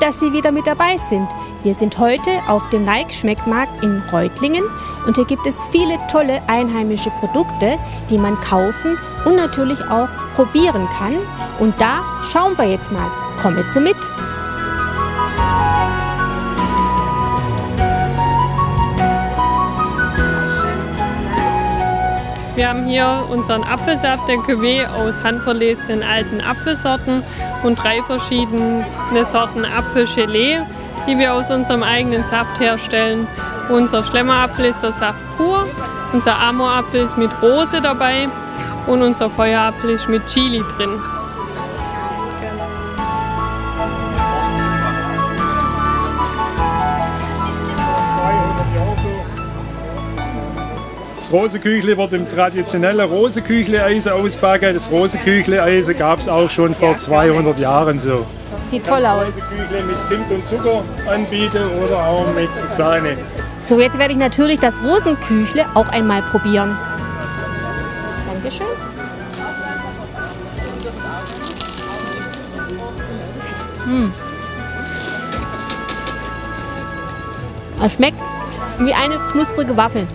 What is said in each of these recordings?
dass Sie wieder mit dabei sind. Wir sind heute auf dem Nike-Schmeckmarkt in Reutlingen und hier gibt es viele tolle einheimische Produkte, die man kaufen und natürlich auch probieren kann. Und da schauen wir jetzt mal. Kommt so mit! Wir haben hier unseren Apfelsaft, der Cuvée aus handverlesenen alten Apfelsorten und 3 verschiedene Sorten Apfelgelee, die wir aus unserem eigenen Saft herstellen. Unser Schlemmerapfel ist der Saft pur, unser Amorapfel ist mit Rose dabei und unser Feuerapfel ist mit Chili drin. Das Rosenküchle wird im traditionellen Rosenküchleeisen ausbacken. Das Rosenküchleeisen gab es auch schon vor 200 Jahren so. Sieht toll aus. Rosenküchle mit Zimt und Zucker anbieten oder auch mit Sahne. So, jetzt werde ich natürlich das Rosenküchle auch einmal probieren. Dankeschön. Es schmeckt wie eine knusprige Waffel.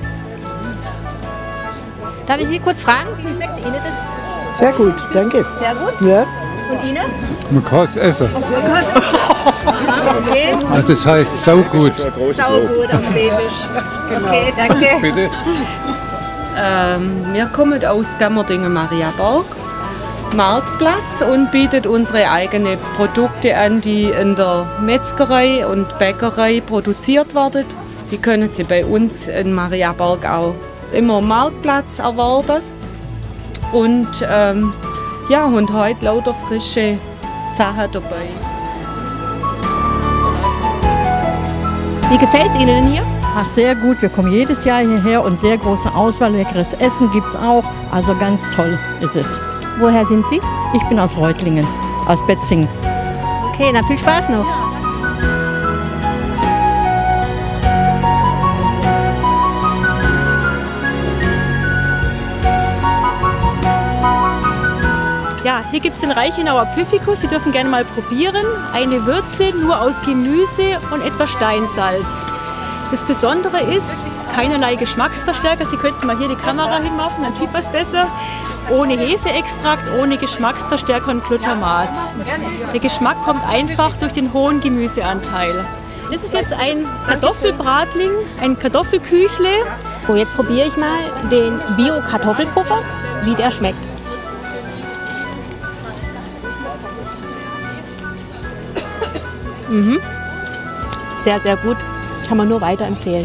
Darf ich Sie kurz fragen, wie schmeckt Ihnen das? Sehr gut, danke. Sehr gut. Ja. Und Ihnen? Man kann es essen. Man kann es essen. Aha, okay. Also das heißt saugut. Saugut auf Schwäbisch. Okay, danke. Bitte. Wir kommen aus Gammerdingen-Mariaberg, Marktplatz, und bieten unsere eigenen Produkte an, die in der Metzgerei und Bäckerei produziert werden. Die können Sie bei uns in Mariaberg auch immer Marktplatz erwerben. Und ja, und heute lauter frische Sachen dabei. Wie gefällt es Ihnen denn hier? Ach, sehr gut, wir kommen jedes Jahr hierher und sehr große Auswahl, leckeres Essen gibt es auch, also ganz toll ist es. Woher sind Sie? Ich bin aus Reutlingen, aus Betzingen. Okay, dann viel Spaß noch. Ja, hier gibt es den Reichenauer Pfiffikus, Sie dürfen gerne mal probieren. Eine Würze nur aus Gemüse und etwas Steinsalz. Das Besondere ist, keinerlei Geschmacksverstärker. Sie könnten mal hier die Kamera hinmachen, dann sieht man es besser. Ohne Hefeextrakt, ohne Geschmacksverstärker und Glutamat. Der Geschmack kommt einfach durch den hohen Gemüseanteil. Das ist jetzt ein Kartoffelbratling, ein Kartoffelküchle. So, jetzt probiere ich mal den Bio-Kartoffelpuffer, wie der schmeckt. Sehr, sehr gut. Kann man nur weiterempfehlen.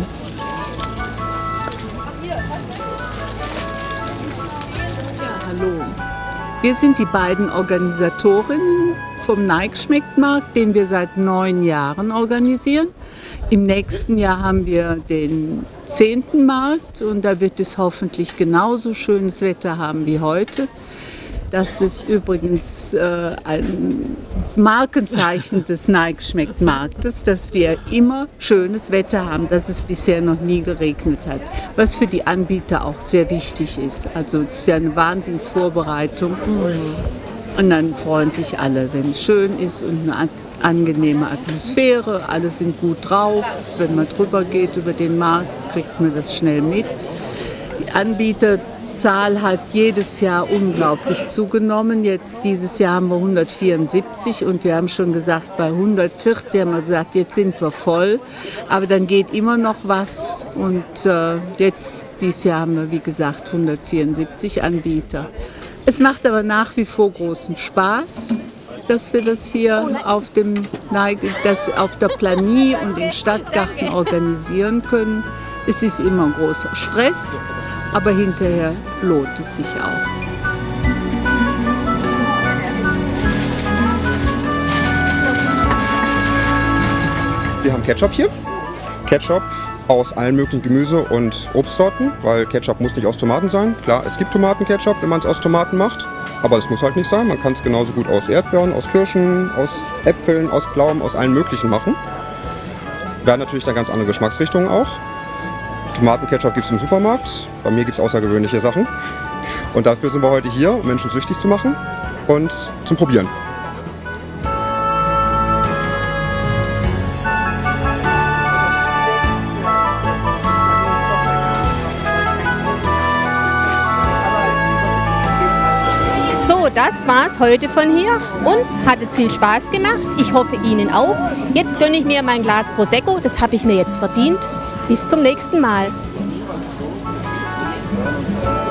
Hallo, wir sind die beiden Organisatorinnen vom Nike-Schmeckmarkt, den wir seit 9 Jahren organisieren. Im nächsten Jahr haben wir den 10. Markt und da wird es hoffentlich genauso schönes Wetter haben wie heute. Das ist übrigens ein Markenzeichen des Nike-Schmeckmarktes, dass wir immer schönes Wetter haben, dass es bisher noch nie geregnet hat. Was für die Anbieter auch sehr wichtig ist. Also es ist ja eine Wahnsinnsvorbereitung. Und dann freuen sich alle, wenn es schön ist und eine angenehme Atmosphäre. Alle sind gut drauf. Wenn man drüber geht über den Markt, kriegt man das schnell mit. Die Anbieterzahl hat jedes Jahr unglaublich zugenommen. Jetzt dieses Jahr haben wir 174 und wir haben schon gesagt, bei 140 haben wir gesagt, jetzt sind wir voll. Aber dann geht immer noch was und jetzt dieses Jahr haben wir, wie gesagt, 174 Anbieter. Es macht aber nach wie vor großen Spaß, dass wir das hier auf der Planie und im Stadtgarten organisieren können. Es ist immer großer Stress, aber hinterher lohnt es sich auch. Wir haben Ketchup hier. Ketchup aus allen möglichen Gemüse- und Obstsorten, weil Ketchup muss nicht aus Tomaten sein. Klar, es gibt Tomatenketchup, wenn man es aus Tomaten macht, aber das muss halt nicht sein. Man kann es genauso gut aus Erdbeeren, aus Kirschen, aus Äpfeln, aus Pflaumen, aus allen möglichen machen. Wir haben natürlich dann ganz andere Geschmacksrichtungen auch. Tomatenketchup gibt es im Supermarkt, bei mir gibt es außergewöhnliche Sachen. Und dafür sind wir heute hier, um Menschen süchtig zu machen und zum Probieren. das war's heute von hier. Uns hat es viel Spaß gemacht. Ich hoffe Ihnen auch. Jetzt gönne ich mir mein Glas Prosecco. Das habe ich mir jetzt verdient. Bis zum nächsten Mal.